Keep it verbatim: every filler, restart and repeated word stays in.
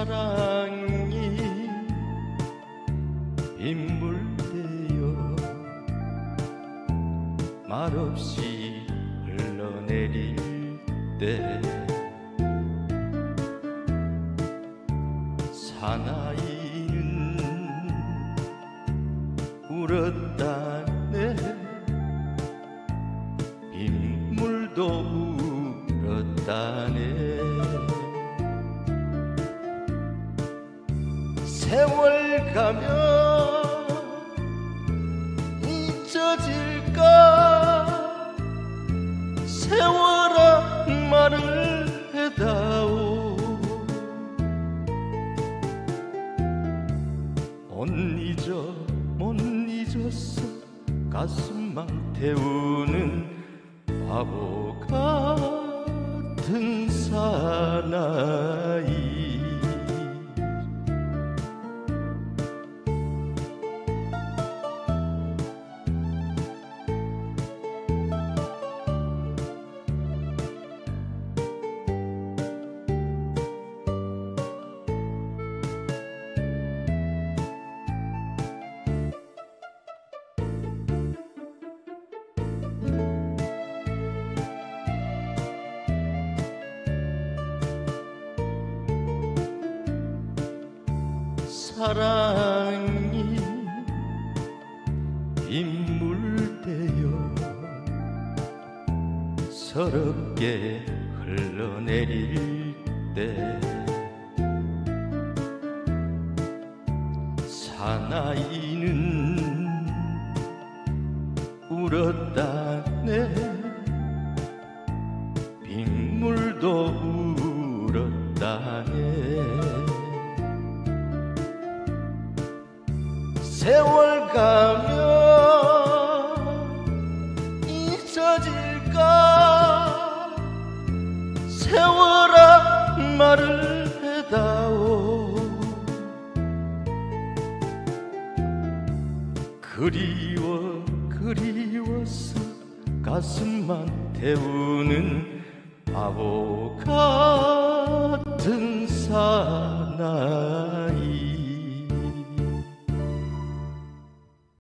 사랑이 빗물되어 말없이 흘러내릴 때 사나이는 울었다네 빗물도 울었다네 세월 가면 잊혀질까 세월아 말을 해다오 못 잊어 못 잊었어 가슴만 태우는 바보 같은 사나이 사랑이 빗물되어 서럽게 흘러내릴 때 사나이는 울었다네 빗물도 울었다네 세월 가면 잊혀질까 세월아 말을 해다오 그리워 그리워서 가슴만 태우는 바보 같은 사나이